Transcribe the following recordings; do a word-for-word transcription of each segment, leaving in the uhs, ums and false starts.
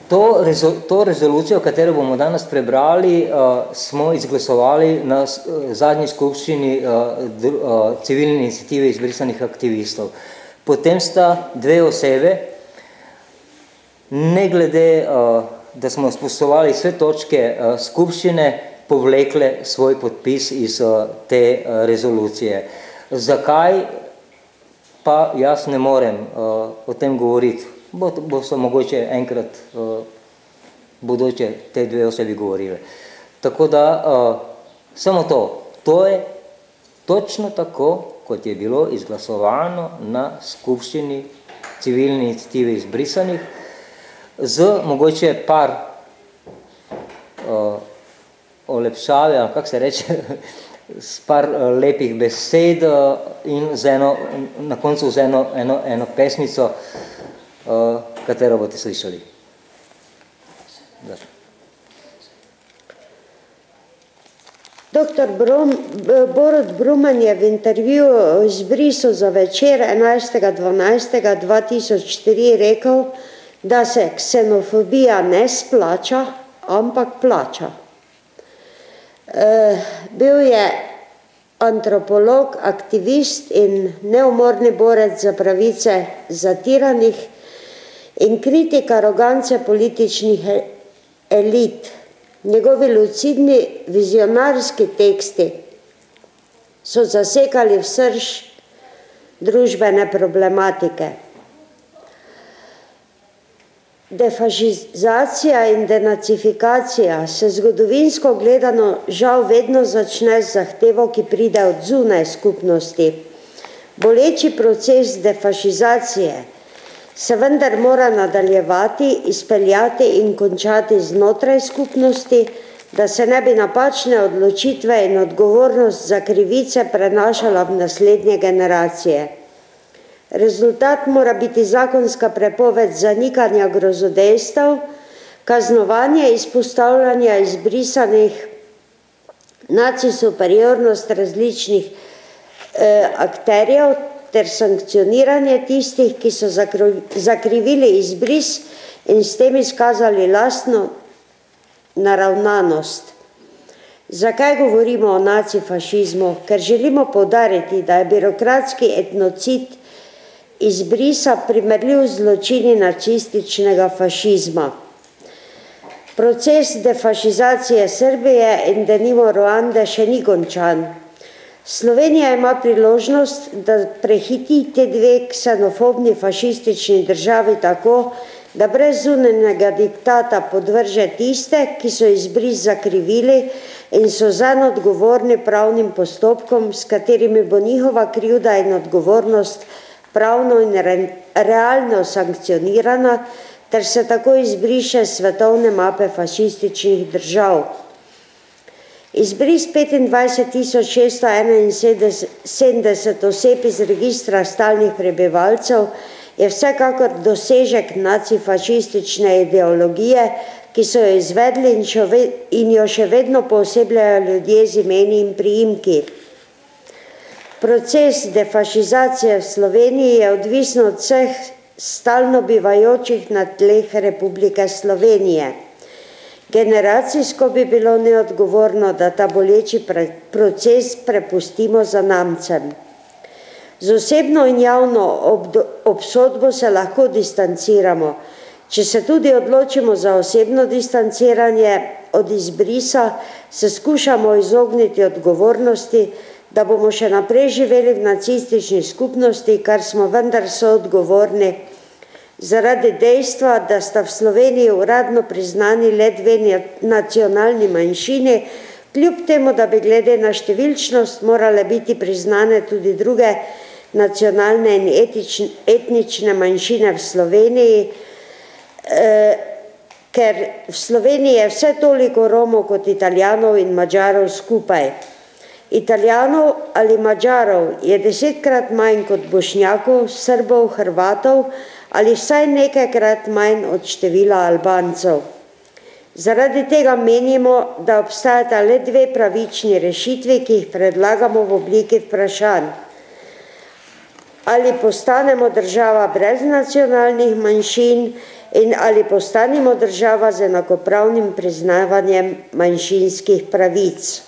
To, rezo, to rezolucijo, katero bomo danes prebrali, uh, smo izglasovali na uh, zadnji skupščini uh, dr, uh, civilne iniciative izbrisanih aktivistov. Potem sta dve osebe, ne glede, uh, da smo spoštovali vse točke uh, skupščine, povlekle svoj podpis iz uh, te uh, rezolucije. Zakaj pa jaz ne morem uh, o tem govoriti? Bo, bo so mogoče enkrat uh, bodoče te dve osebi govorile. Tako da, uh, samo to, to je točno tako, kot je bilo izglasovano na skupščini civilne iniciative izbrisanih, z mogoče par uh, olepšave, kako se reče, s par uh, lepih besed uh, in z eno, na koncu z eno, eno, eno pesmico, Uh, katero boste slišali. Doktor Brom, Borut Brumen je v intervjuju izbrisu za Večer enajstega dvanajstega dva tisoč štiri rekel, da se ksenofobija ne splača, ampak plača. Uh, bil je antropolog, aktivist in neumorni borec za pravice zatiranih in kritik arogance političnih elit. Njegovi lucidni vizionarski teksti so zasekali v srž družbene problematike. Defašizacija in denacifikacija se zgodovinsko gledano žal vedno začne z zahtevo, ki pride od zunaj skupnosti. Boleči proces defašizacije se vendar mora nadaljevati, izpeljati in končati znotraj skupnosti, da se ne bi napačne odločitve in odgovornost za krivice prenašala v naslednje generacije. Rezultat mora biti zakonska prepoved zanikanja grozodejstev, kaznovanje izpostavljanja izbrisanih, nacisuperiornost različnih eh, akterjev, ter sankcioniranje tistih, ki so zakrivili izbris in s tem izkazali lastno naravnanost. Zakaj govorimo o nacifašizmu? Ker želimo poudariti, da je birokratski etnocid izbrisa primerljiv z zločini nacističnega fašizma. Proces defašizacije Srbije in denimo Ruande še ni končan. Slovenija ima priložnost, da prehiti te dve ksenofobni fašistični državi tako, da brez zunanjega diktata podvrže tiste, ki so izbris zakrivili in so zanj odgovorni pravnim postopkom, s katerimi bo njihova krivda in odgovornost pravno in re, realno sankcionirana, ter se tako izbriše svetovne mape fašističnih držav. Izbris petindvajset tisoč šeststo enainsedemdeset oseb iz registra stalnih prebivalcev je vsekakor dosežek nacifašistične ideologije, ki so jo izvedli in, ve, in jo še vedno poosebljajo ljudje z imeni in priimki. Proces defašizacije v Sloveniji je odvisen od vseh stalno bivajočih na tleh Republike Slovenije. Generacijsko bi bilo neodgovorno, da ta boleči proces prepustimo zanamcem. Z osebno in javno obsodbo se lahko distanciramo. Če se tudi odločimo za osebno distanciranje od izbrisa, se skušamo izogniti odgovornosti, da bomo še naprej živeli v nacistični skupnosti, kar smo vendar soodgovorni, zaradi dejstva, da sta v Sloveniji uradno priznani le dve nacionalni manjšini, kljub temu, da bi glede na številčnost morale biti priznane tudi druge nacionalne in etične, etnične manjšine v Sloveniji, eh, ker v Sloveniji je vse toliko Romov kot Italijanov in Madžarov skupaj. Italijanov ali Madžarov je desetkrat manj kot Bošnjakov, Srbov, Hrvatov ali vsaj nekajkrat manj od števila Albancev. Zaradi tega menimo, da obstajata le dve pravični rešitvi, ki jih predlagamo v obliki vprašanj. Ali postanemo država brez nacionalnih manjšin in ali postanimo država z enakopravnim priznavanjem manjšinskih pravic.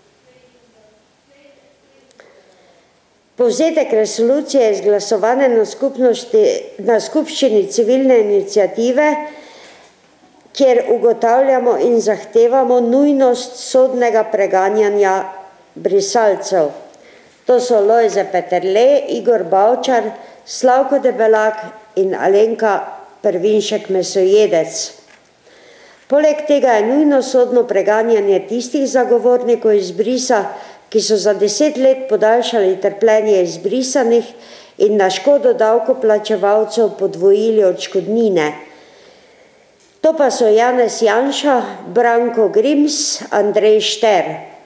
Povzetek resolucije je izglasovane na, na skupščini civilne iniciative, kjer ugotavljamo in zahtevamo nujnost sodnega preganjanja brisalcev. To so Lojze Peterle, Igor Bavčar, Slavko Debelak in Alenka Pervinšek-Mesojedec. Poleg tega je nujno sodno preganjanje tistih zagovornikov izbrisa, ki so za deset let podaljšali trpljenje izbrisanih in na škodo davkoplačevalcev podvojili odškodnine. To pa so Janez Janša, Branko Grims, Andrej Šter.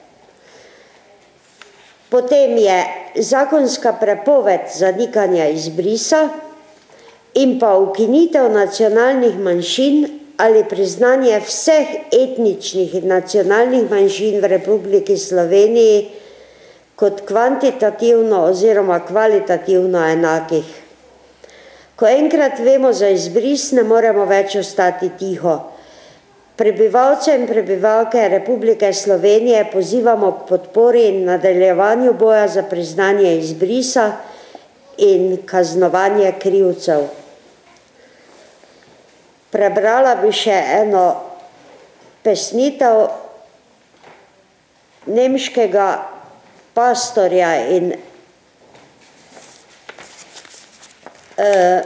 Potem je zakonska prepoved zanikanja izbrisa in pa ukinitev nacionalnih manjšin ali priznanje vseh etničnih in nacionalnih manjšin v Republiki Sloveniji kot kvantitativno oziroma kvalitativno enakih. Ko enkrat vemo za izbris, ne moremo več ostati tiho. Prebivalce in prebivalke Republike Slovenije pozivamo k podpori in nadaljevanju boja za priznanje izbrisa in kaznovanje krivcev. Prebrala bi še eno pesnitev nemškega pastorja in uh,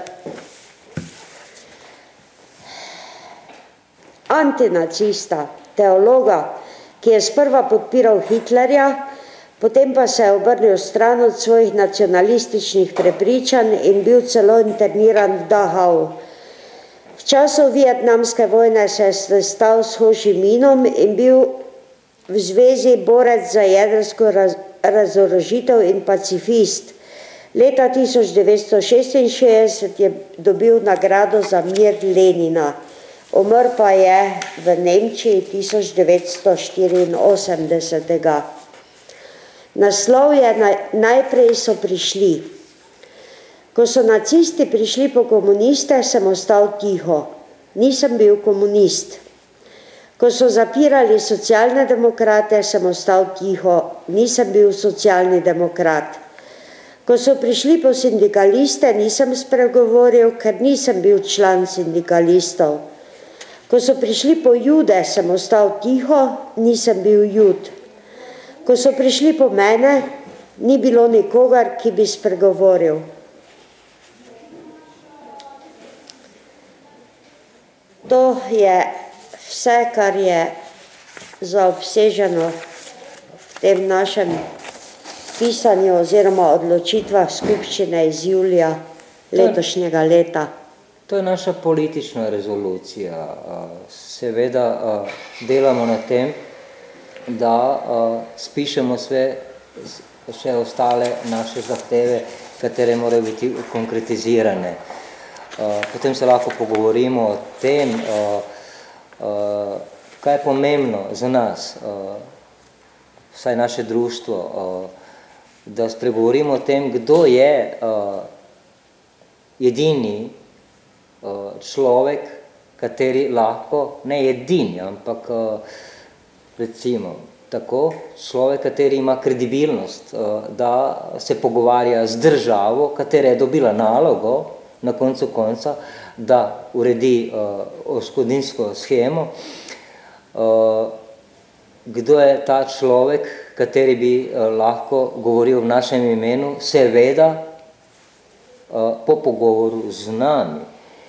antinacista, teologa, ki je sprva podpiral Hitlerja, potem pa se je obrnil stran od svojih nacionalističnih prepričanj in bil celo interniran v Dachau. V času vietnamske vojne se je sestal s Ho Chi Minhom in bil v zvezi borec za jedrsko raz, razorožitev in pacifist. Leta tisoč devetsto šestinšestdeset je dobil nagrado za mir Lenina. Umrl pa je v Nemčiji tisoč devetsto štiriinosemdeset. Naslov je Najprej so prišli. Ko so nacisti prišli po komuniste, sem ostal tiho. Nisem bil komunist. Ko so zapirali socialne demokrate, sem ostal tiho. Nisem bil socialni demokrat. Ko so prišli po sindikaliste, nisem spregovoril, ker nisem bil član sindikalistov. Ko so prišli po Jude, sem ostal tiho, nisem bil Jud. Ko so prišli po mene, ni bilo nikogar, ki bi spregovoril. To je vse, kar je zaobseženo v tem našem pisanju oziroma odločitvah skupščine iz julija letošnjega leta. To je naša politična rezolucija. Seveda delamo na tem, da spišemo sve, še ostale naše zahteve, katere morajo biti konkretizirane. Potem se lahko pogovorimo o tem, kaj je pomembno za nas, vsaj naše društvo, da spregovorimo o tem, kdo je edini človek, kateri lahko, ne edini, ampak recimo tako, človek, kateri ima kredibilnost, da se pogovarja z državo, katera je dobila nalogo, na koncu konca, da uredi odškodninsko shemo. Kdo je ta človek, kateri bi lahko govoril v našem imenu, seveda po pogovoru z nami.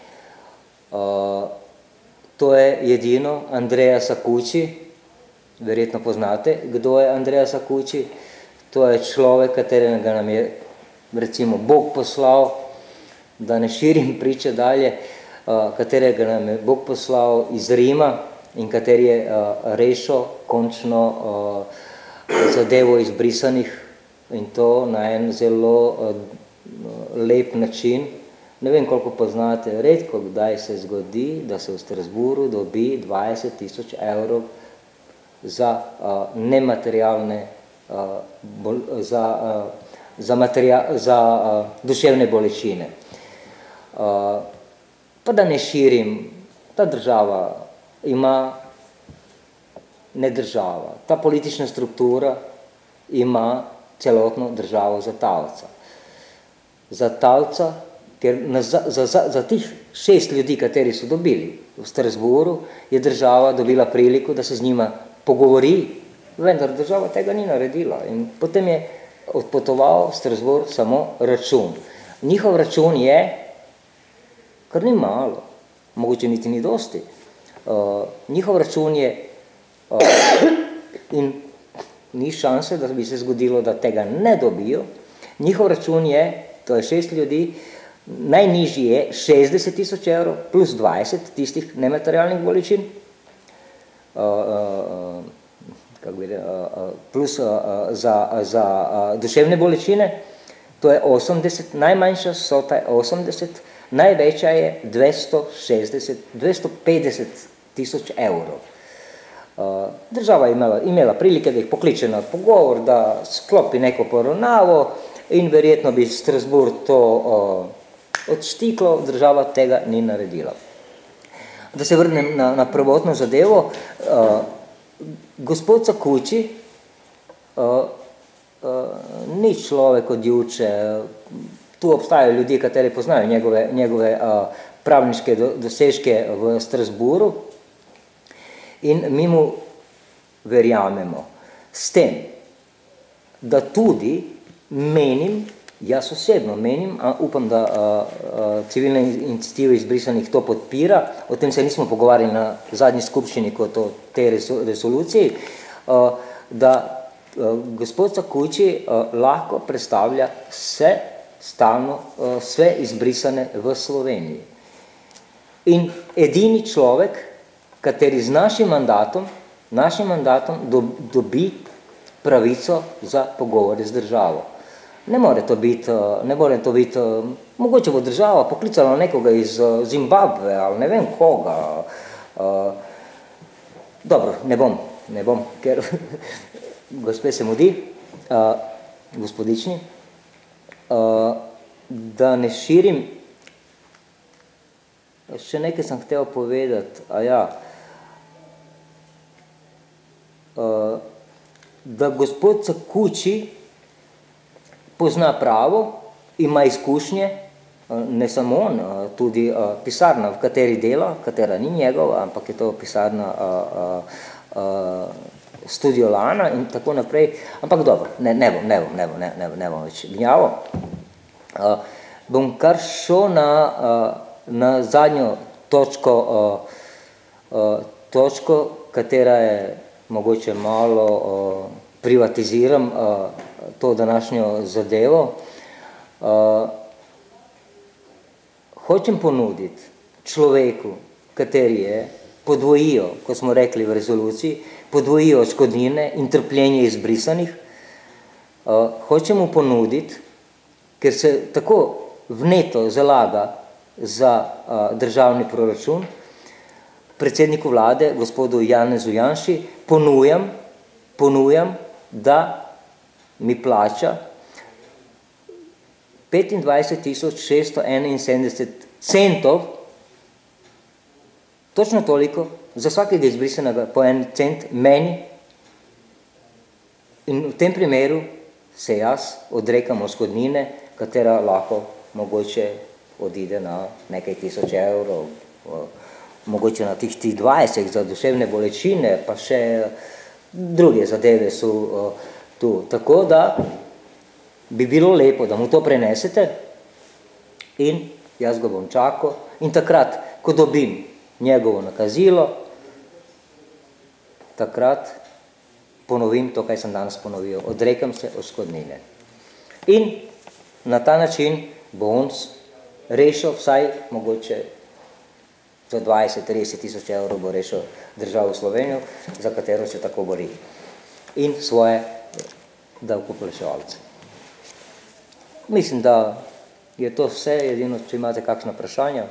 To je edino Andreja Sakuči, verjetno poznate, kdo je Andreja Sakuči. To je človek, katerega nam je recimo Bog poslal, da ne širim priče dalje, katerega nam je Bog poslal iz Rima in kateri je rešil končno zadevo izbrisanih in to na en zelo lep način. Ne vem, koliko poznate, redko kdaj se zgodi, da se v Strasbourgu dobi dvajset tisoč evrov za nematerialne, za, za, materia, za duševne bolečine. Uh, pa da ne širim, ta država ima ne država, ta politična struktura ima celotno državo za talca. Za talca, ker na, za, za, za tih šest ljudi, kateri so dobili v Strasbourgu, je država dobila priliko, da se z njima pogovori, vendar država tega ni naredila. In potem je odpotoval v Strasbourg samo račun. Njihov račun je, kar ni malo, mogoče niti ni dosti, uh, njihov račun je uh, in ni šanse, da bi se zgodilo, da tega ne dobijo. Njihov račun je, to je šest ljudi, najnižji je šestdeset tisoč evrov plus dvajset tistih nematerialnih bolečin, uh, uh, kako bi rekel, uh, plus uh, za, za uh, duševne bolečine, to je osemdeset, najmanjša sota je osemdeset, največja je dvesto šestdeset, dvesto petdeset tisoč evrov. Uh, država je imela, imela prilike, da jih pokliče na pogovor, da sklopi neko poravnavo in verjetno bi Strasbourg to uh, odštiklo, država tega ni naredila. Da se vrnem na, na prvotno zadevo, uh, gospod Cakuči uh, uh, ni človek od juče, tu obstajajo ljudje, kateri poznajo njegove, njegove uh, pravniške do, dosežke v Strasbourgu in mi mu verjamemo s tem, da tudi menim, jaz osebno menim, a upam, da a, a, civilne iniciative izbrisanih to podpira, o tem se nismo pogovarjali na zadnji skupščini kot o tej resoluciji, a, da a, gospod Cakuči a, lahko predstavlja vse stalno, a, vse izbrisane v Sloveniji. In edini človek, kateri z našim mandatom, našim mandatom dobi pravico za pogovore z državo. Ne more to biti, ne more to biti, mogoče bo država poklicala nekoga iz Zimbabve ali ne vem koga. Dobro, ne bom, ne bom, ker gospe se mudi, gospodični, da ne širim. Še nekaj sem hotel povedati, a ja, da gospod Cakuči pozna pravo, ima izkušnje, ne samo on, tudi pisarna, v kateri dela, katera ni njegova, ampak je to pisarna Studio Lana in tako naprej, ampak dobro, ne, ne bom, ne bom, ne bom, ne, ne, ne bom več gnjavo. Bom kar šel na na zadnjo točko, uh, uh, točko, katera je mogoče malo uh, privatiziram uh, to današnjo zadevo. Uh, hočem ponuditi človeku, kateri je, podvojijo, kot smo rekli v rezoluciji, podvojijo škodnine in trpljenje izbrisanih, uh, hočem mu ponuditi, ker se tako vneto zalaga za a, državni proračun, predsedniku vlade, gospodu Janezu Janši, ponujam, ponujam, da mi plača petindvajset tisoč šeststo enainsedemdeset centov, točno toliko, za vsakega izbrisanega po en cent meni, in v tem primeru se jaz odrekam odškodnine, katera lahko mogoče odide na nekaj tisoč evrov, mogoče na tih dvajset za duševne bolečine, pa še druge zadeve so tu. Tako da bi bilo lepo, da mu to prenesete in jaz ga bom čakal in takrat, ko dobim njegovo nakazilo, takrat ponovim to, kaj sem danes ponovil, odrekam se odškodnine. In na ta način bo on rešil vsaj mogoče za dvajset do trideset tisoč evrov bo rešil državo Slovenijo, za katero se tako bori. In svoje davkoplačevalce. Mislim, da je to vse, edino, če imate kakšna vprašanja.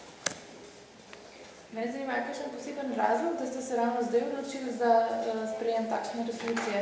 Mene zanima, kakšen poseben razlog, da ste se ravno zdaj odločili za sprejem takšne resolucije?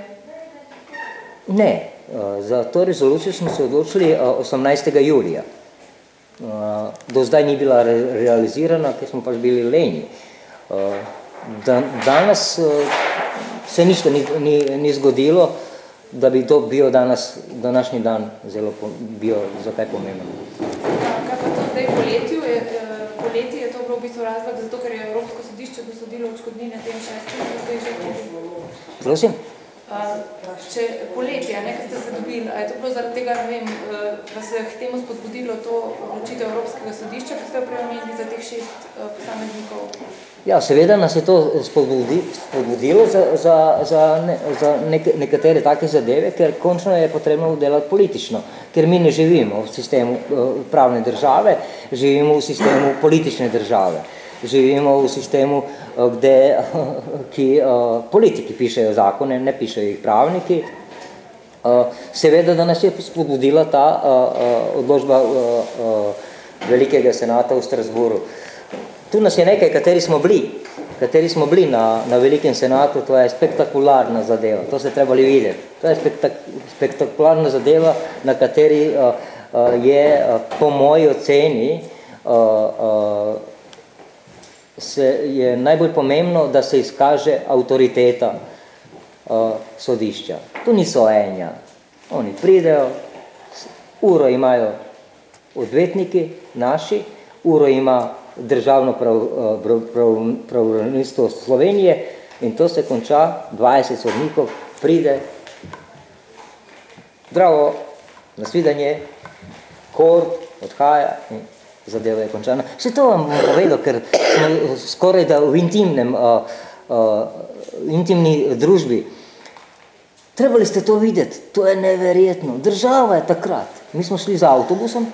Ne, za to rezolucijo smo se odločili osemnajstega julija. do zdaj ni bila re, realizirana, ker smo pač bili lenji. Da, danes se nič ni, ni, ni zgodilo, da bi to bil danes, današnji dan zelo bil zakaj pomemben. Kaj pa to zdaj poletju? Je, poleti je to bilo v bistvu razlog, zato ker je Evropsko sodišče dosodilo odškodnine tem šestim, ki zdaj že to. Prosim? Če poletje, ne, kaj ste se dobili, a je to bilo zaradi tega, ne vem, da se k temu spodbudilo to odločitev Evropskega sodišča, ki ste jo preomenili za teh šest posameznikov? Ja, seveda nas je to spodbudi, spodbudilo za, za, za, ne, za nek, nekatere take zadeve, ker končno je potrebno delati politično, ker mi ne živimo v sistemu pravne države, živimo v sistemu politične države. Živimo v sistemu, kde, ki politiki pišejo zakone, ne pišejo jih pravniki. Seveda, da nas je spodbudila ta odločba Velikega senata v Strasbourgu. Tu nas je nekaj, kateri smo bili, kateri smo bili na, na Velikem senatu, to je spektakularna zadeva, to ste trebali videti. To je spektak, spektakularna zadeva, na kateri je po moji oceni se je najbolj pomembno, da se izkaže avtoriteta uh, sodišča. Tu niso enja. Oni pridejo, uro imajo odvetniki naši, uro ima državno pravobranilstvo prav, prav, Slovenije in to se konča, dvajset sodnikov pride, zdravo, nasvidenje, kort, odhaja in zadeva je končana. Vse to vam bom povedal, ker smo skoraj da v intimnem, uh, uh, intimni družbi. Trebali ste to videti, to je neverjetno. Država je takrat. Mi smo šli z avtobusom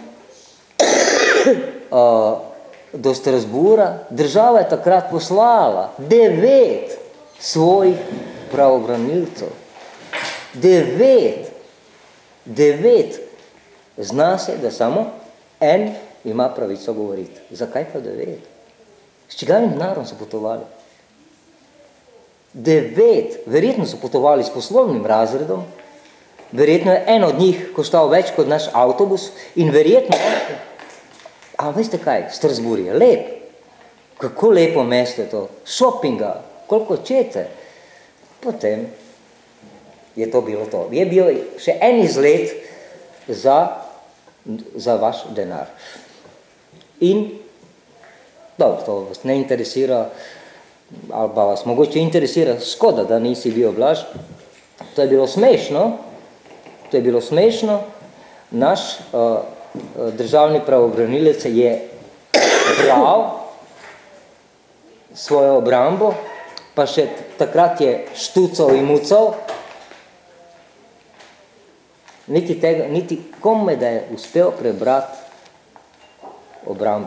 uh, do Strasbourga. Država je takrat poslala devet svojih pravobranilcev. Devet. Devet. Zna se, da samo en ima pravico govoriti. Zakaj pa devet? S čigavim denarjem so potovali? Devet. Verjetno so potovali s poslovnim razredom, verjetno je en od njih koštal več kot naš avtobus in verjetno, a veste kaj, Strasbourg je lep. Kako lepo mesto je to. Šopinga, koliko čete. Potem je to bilo to. Je bil še en izlet za, za vaš denar. In, dobro, to vas ne interesira, ali pa vas mogoče interesira, škoda, da nisi bil Blaž. To je bilo smešno, to je bilo smešno. Naš uh, državni pravobranilec je bral svojo obrambo, pa še takrat je štucal in mucal, niti, tega, niti kome, da je uspel prebrati obrambo.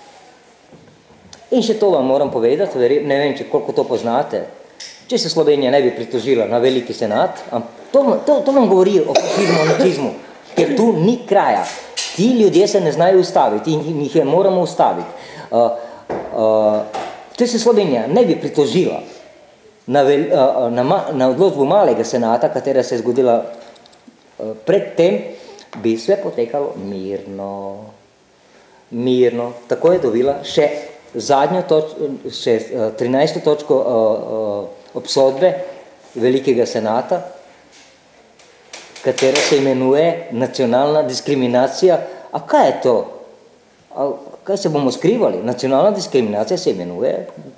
In še to vam moram povedati, ne vem, če koliko to poznate, če se Slovenija ne bi pritožila na Veliki senat, to, to, to vam govori o fašizmu, o nacizmu, ker tu ni kraja. Ti ljudje se ne znajo ustaviti in jih je moramo ustaviti. Uh, uh, če se Slovenija ne bi pritožila na, vel, uh, na, na odločbo Malega senata, katera se je zgodila uh, predtem, bi sve potekalo mirno. Mirno. Tako je dobila še zadnjo točko, še trinajsto točko uh, uh, obsodbe Velikega senata, katera se imenuje nacionalna diskriminacija. A kaj je to? A kaj se bomo skrivali? Nacionalna diskriminacija se imenuje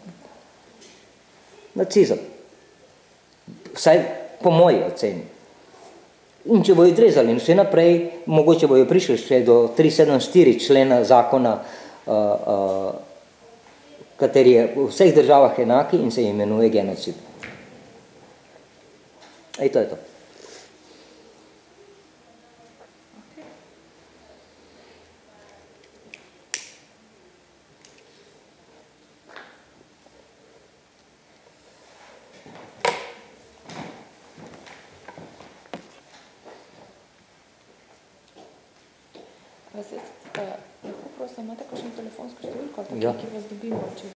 nacizem. Vsaj po moji oceni. In če bojo odrezali in še naprej, mogoče bojo prišli še do tri sedem štiri člena zakona, uh, uh, kateri je v vseh državah enaki in se imenuje genocid. Ej, to je to. Vas jaz, uh, lahko prosim, imate kakšno telefonsko številko, ali pa Ja. ki vas dobimo, če